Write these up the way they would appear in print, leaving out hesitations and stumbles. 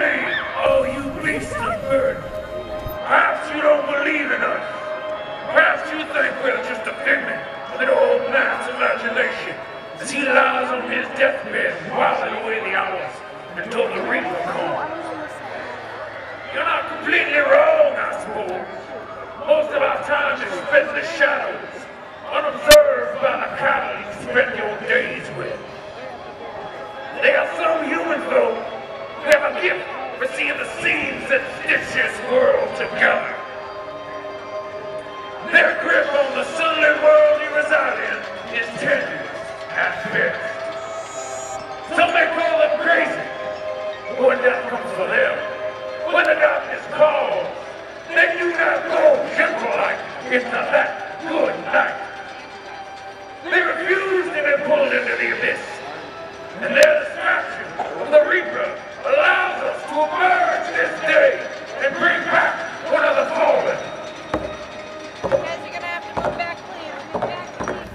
me, oh you beasts of burden. Perhaps you don't believe in us. Perhaps you think we're just a figment of an old man's imagination as he lies on his deathbed whiling away the hours until the reaper comes. You're not completely wrong, I suppose. Most of our time is spent in the shadows, unobserved by the cattle you spend your days with. There are some humans, though, who have a gift for seeing the seams that stitch this world together. Their grip on the sunlit world you reside in is tenuous at best. Some may call them crazy, but when death comes for them, when the darkness calls, they do not go gentle like into that good night. They refuse to be pulled into the abyss, and their distraction of the Reaper allows us to emerge this day and bring back one of the fallen. Guys, you're gonna have to move back, please. Move back,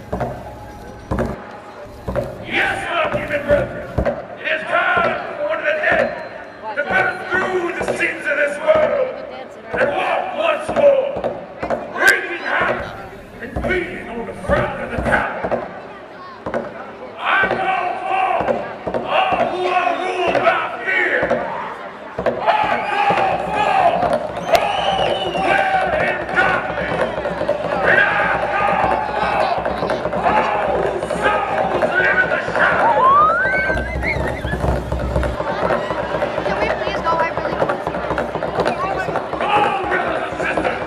please. Yes, my human brethren, it is time for one of the dead to pass through the sins of this world and walk once more, wreaking havoc and feeding on the front of the tower. I call for all who are ruled by fear. I call for all who dwell in darkness. And I call for all whose souls live in the shadows. Can we please go? I really don't want to see this. Come on, brothers and sisters.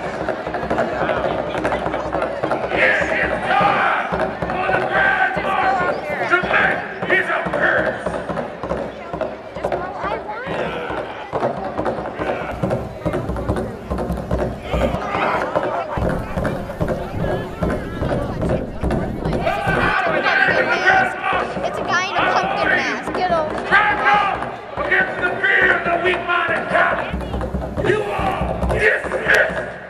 It is time for the Grand Marshal to make his appearance. It's a guy in a pumpkin mask. Get over it. Stand up against the fear of the weak-minded cattle. You are dismissed.